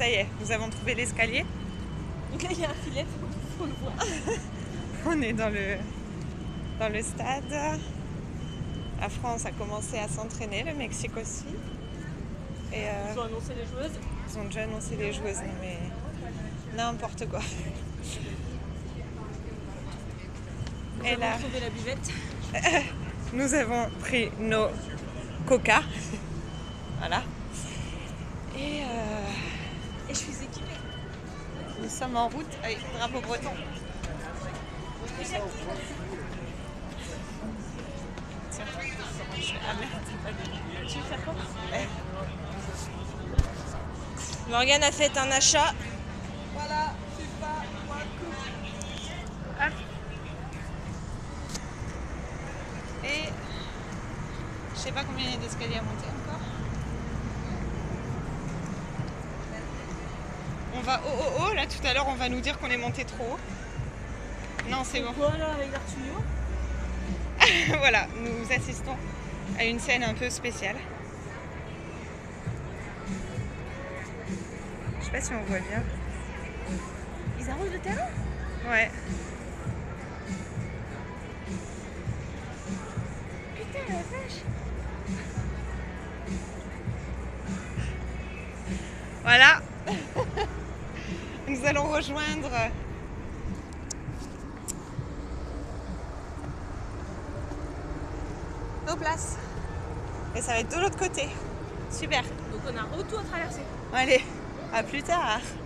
Ça y est, nous avons trouvé l'escalier. Donc là, il y a un filet, faut le voir. On est dans le stade. La France a commencé à s'entraîner, le Mexique aussi. Et Ils ont annoncé les joueuses. ils ont déjà annoncé les joueuses, non, mais n'importe quoi. Nous Et avons là, trouvé la buvette. nous avons pris nos coca. Voilà. Et Et je suis équipée. nous sommes en route avec le drapeau breton. Tiens. Ah merde, Tu veux faire quoi? ouais. Morgane a fait un achat. Voilà, c'est pas moi coupe. Hop. Et je sais pas combien il y a d'escaliers à monter encore. On va oh là tout à l'heure on va nous dire qu'on est monté trop haut. Non c'est bon. Quoi là avec l'Artuyo? Voilà, nous assistons à une scène un peu spéciale. Je sais pas si on voit bien. Ils arrosent le terrain? Ouais. Putain la vache. Voilà. Nous allons rejoindre nos places. Et ça va être de l'autre côté. Super. Donc on a un retour à traverser. Allez, à plus tard.